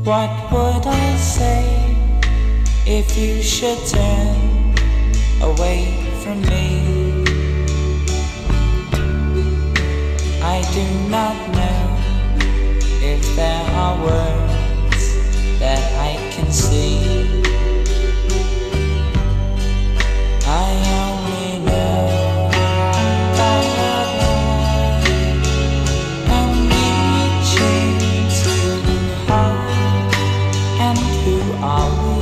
What would I say if you should turn away from me? I do not know if there are words that I can see. I only know that I'm reaching too hard. And who are we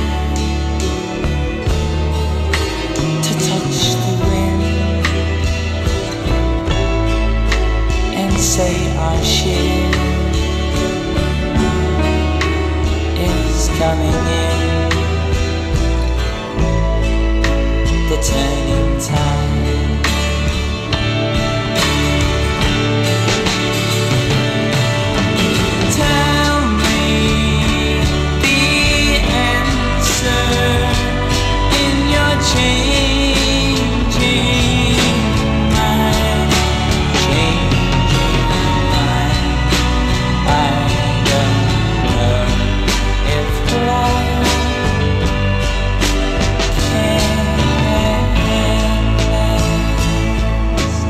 to touch the wind and say our ship is coming in? The turning tide. Tell me the answer in your changing mind. Changing mind. I don't know if love can last.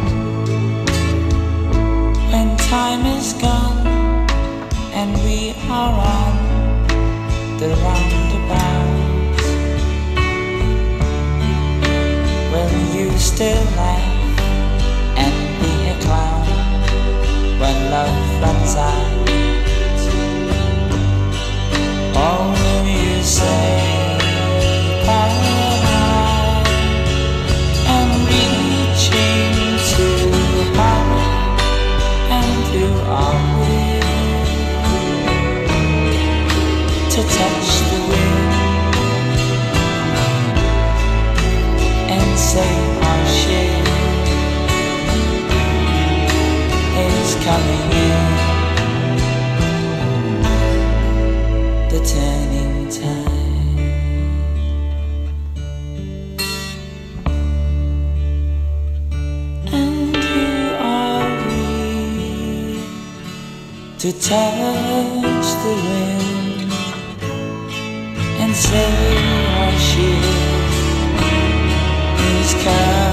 When time is gone and we are on the roundabouts, will you still laugh and be a clown when love runs out? Or will you say that I'm reaching too hard? And who are we to touch the wind and say our ship is coming in? The turning tide. And who are we to touch the wind and say our ship is coming?